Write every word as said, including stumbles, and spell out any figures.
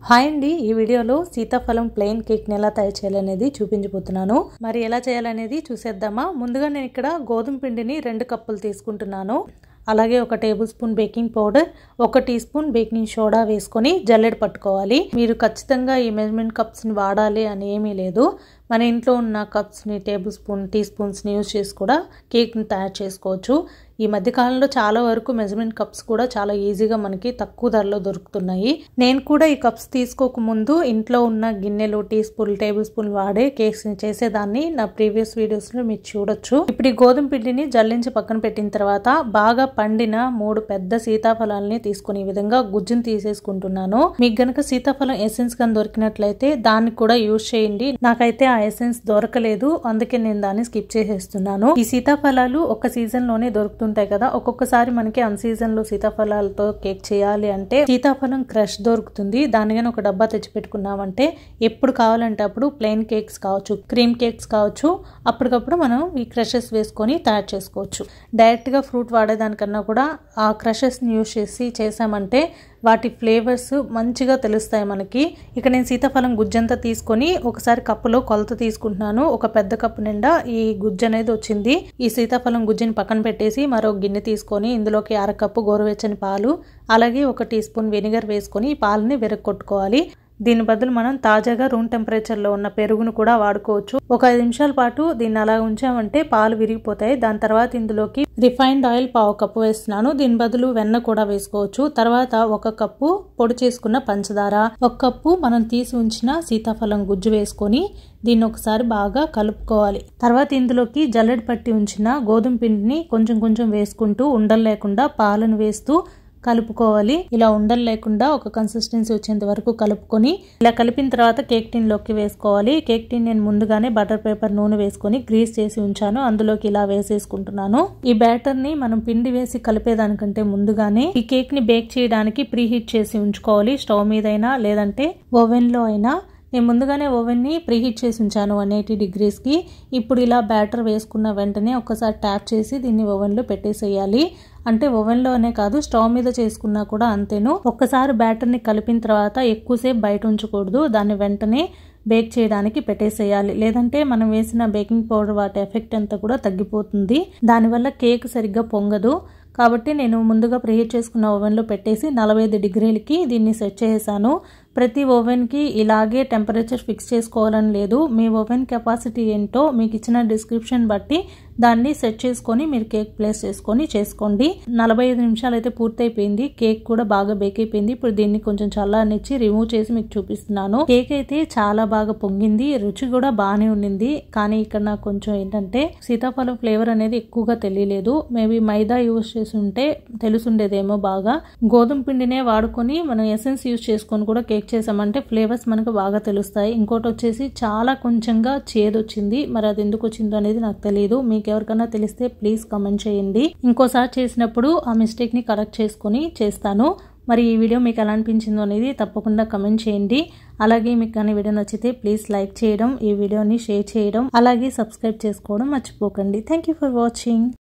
Hi అండి, ఈ వీడియోలో సీతాఫలం ప్లెయిన్ కేక్ ని ఎలా తయారు చేయాలనేది చూపించబోతున్నాను. మరి ఎలా చేయాలనేది చూసేద్దామా. ముందుగా నేను ఇక్కడ గోధుమ పిండిని రెండు కప్పులు తీసుకుంటున్నాను. అలాగే ఒక టేబుల్ స్పూన్ బేకింగ్ పౌడర్, ఒక టీ స్పూన్ బేకింగ్ సోడా వేసుకొని జల్లెడ పట్టుకోవాలి. మీరు ఖచ్చితంగా ఈ మెజర్మెంట్ కప్స్ ని వాడాలి అని ఏమీ లేదు. మన ఇంట్లో ఉన్న కప్స్ ని టేబుల్ స్పూన్ టీ స్పూన్స్ ని యూజ్ చేసి కూడా కేక్ ని తయారు చేసుకోవచ్చు. ఈ మధ్య కాలంలో చాలా వరకు మెజర్మెంట్ కప్స్ కూడా చాలా ఈజీగా మనకి తక్కువ ధరలో దొరుకుతున్నాయి. నేను కూడా ఈ కప్స్ తీసుకోక ముందు ఇంట్లో ఉన్న గిన్నెలు, టీ స్పూన్, టేబుల్ స్పూన్ వాడే కేక్స్ ని చేసేదాన్ని. నా ప్రీవియస్ వీడియోస్ లో మీరు చూడొచ్చు. ఇప్పుడు ఈ గోధుమ పిండిని జల్లించి పక్కన పెట్టిన తర్వాత బాగా పండిన మూడు పెద్ద సీతాఫలాలని తీసుకుని ఈ విధంగా గుజ్జును తీసేసుకుంటున్నాను. మీకు గనక సీతాఫలం ఎసెన్స్ కానీ దొరికినట్లయితే దాన్ని కూడా యూజ్ చేయండి. నాకైతే ఆ ఎసెన్స్ దొరకలేదు, అందుకే నేను దాన్ని స్కిప్ చేసేస్తున్నాను. ఈ సీతాఫలాలు ఒక సీజన్ లోనే దొరుకుతుంటాయి కదా. ఒక్కొక్కసారి మనకి అన్ సీజన్ లో సీతాఫలాలతో కేక్ చేయాలి అంటే సీతాఫలం క్రష్ దొరుకుతుంది. దాని కానీ ఒక డబ్బా తెచ్చి పెట్టుకున్నామంటే ఎప్పుడు కావాలంటే అప్పుడు ప్లెయిన్ కేక్స్ కావచ్చు, క్రీమ్ కేక్స్ కావచ్చు, అప్పటికప్పుడు మనం ఈ క్రషెస్ వేసుకొని తయారు చేసుకోవచ్చు. డైరెక్ట్ గా ఫ్రూట్ వాడేదానికన్నా కూడా ఆ క్రషెస్ ని యూజ్ చేసి చేసామంటే వాటి ఫ్లేవర్స్ మంచిగా తెలుస్తాయి మనకి. ఇక నేను సీతాఫలం గుజ్జంతా తీసుకొని ఒకసారి కప్పులో కొలత తీసుకుంటున్నాను. ఒక పెద్ద కప్పు నిండా ఈ గుజ్జు అనేది వచ్చింది. ఈ సీతాఫలం గుజ్జుని పక్కన పెట్టేసి మరో గిన్నె తీసుకొని ఇందులోకి అరకప్పు గోరువెచ్చని పాలు, అలాగే ఒక టీ స్పూన్ వెనిగర్ వేసుకొని ఈ పాలని విరగొట్టుకోవాలి. దీని బదులు మనం తాజాగా రూమ్ టెంపరేచర్ లో ఉన్న పెరుగును కూడా వాడుకోవచ్చు. ఒక ఐదు నిమిషాల పాటు దీన్ని అలా ఉంచామంటే పాలు విరిగిపోతాయి. దాని తర్వాత ఇందులోకి రిఫైన్డ్ ఆయిల్ పావు కప్పు వేస్తున్నాను. దీని బదులు వెన్న కూడా వేసుకోవచ్చు. తర్వాత ఒక కప్పు పొడి చేసుకున్న పంచదార, ఒక కప్పు మనం తీసి ఉంచిన సీతాఫలం గుజ్జు వేసుకొని దీన్ని ఒకసారి బాగా కలుపుకోవాలి. తర్వాత ఇందులోకి జల్లెడ పట్టి ఉంచిన గోధుమ పిండిని కొంచెం కొంచెం వేసుకుంటూ ఉండలు లేకుండా పాలను వేస్తూ కలుపుకోవాలి. ఇలా ఉండలు లేకుండా ఒక కన్సిస్టెన్సీ వచ్చేంత వరకు కలుపుకొని ఇలా కలిపిన తర్వాత కేక్ టిన్ లోకి వేసుకోవాలి. కేక్ టిన్ నేను ముందుగానే బటర్ పేపర్ నూనె వేసుకొని గ్రీస్ చేసి ఉంచాను. అందులోకి ఇలా వేసేసుకుంటున్నాను. ఈ బ్యాటర్ ని మనం పిండి వేసి కలిపేదానికంటే ముందుగానే ఈ కేక్ ని బేక్ చేయడానికి ప్రీ హీట్ చేసి ఉంచుకోవాలి. స్టవ్ మీదైనా లేదంటే ఓవెన్ లో అయినా. నేను ముందుగానే ఓవెన్ ని ప్రీహీట్ చేసి ఉంచాను వన్ ఎయిటీ డిగ్రీస్ కి. ఇప్పుడు ఇలా బ్యాటర్ వేసుకున్న వెంటనే ఒకసారి ట్యాప్ చేసి దీన్ని ఓవెన్ లో పెట్టేసేయాలి. అంటే ఓవెన్ లోనే కాదు, స్టవ్ మీద చేసుకున్నా కూడా అంతేను. ఒక్కసారి బ్యాటర్ ని కలిపిన తర్వాత ఎక్కువసేపు బయట ఉంచకూడదు. దాన్ని వెంటనే బేక్ చేయడానికి పెట్టేసేయాలి. లేదంటే మనం వేసిన బేకింగ్ పౌడర్ వాటి ఎఫెక్ట్ అంతా కూడా తగ్గిపోతుంది. దానివల్ల కేక్ సరిగ్గా పొంగదు. కాబట్టి నేను ముందుగా ప్రీహీట్ చేసుకున్న ఓవెన్లో పెట్టేసి నలభై ఐదు డిగ్రీలకి దీన్ని సెట్ చేసాను. ప్రతి ఓవెన్కి ఇలాగే టెంపరేచర్ ఫిక్స్ చేసుకోవాలని లేదు. మీ ఓవెన్ కెపాసిటీ ఏంటో మీకు ఇచ్చిన డిస్క్రిప్షన్ బట్టి దాన్ని సెట్ చేసుకొని మీరు కేక్ ప్లేస్ చేసుకొని చేసుకోండి. నలభై ఐదు నిమిషాలు అయితే పూర్తయిపోయింది. కేక్ కూడా బాగా బేక్ అయిపోయింది. ఇప్పుడు దీన్ని కొంచెం చల్లారనిచ్చి రిమూవ్ చేసి మీకు చూపిస్తున్నాను. కేక్ అయితే చాలా బాగా పొంగింది, రుచి కూడా బాగానే ఉండింది. కానీ ఇక్కడ నాకు కొంచెం ఏంటంటే సీతాఫలం ఫ్లేవర్ అనేది ఎక్కువగా తెలియలేదు. మేబీ మైదా యూజ్ చేసి ఉంటే తెలుసుండేదేమో బాగా. గోధుమ పిండినే వాడుకొని మనం ఎసెన్స్ యూజ్ చేసుకొని కూడా కేక్ చేసామంటే ఫ్లేవర్స్ మనకు బాగా తెలుస్తాయి. ఇంకోటి వచ్చేసి చాలా కొంచెంగా చేదు వచ్చింది. మరి అది ఎందుకు వచ్చిందో అనేది నాకు తెలియదు. మీకు ఎవరికైనా తెలిస్తే ప్లీజ్ కమెంట్ చేయండి. ఇంకోసారి చేసినప్పుడు ఆ మిస్టేక్ ని కరెక్ట్ చేసుకుని చేస్తాను. మరి ఈ వీడియో మీకు ఎలా అనిపించిందో అనేది తప్పకుండా కమెంట్ చేయండి. అలాగే మీకు కానీ వీడియో నచ్చితే ప్లీజ్ లైక్ చేయడం, ఈ వీడియోని షేర్ చేయడం, అలాగే సబ్స్క్రైబ్ చేసుకోవడం మర్చిపోకండి. Thank you for watching.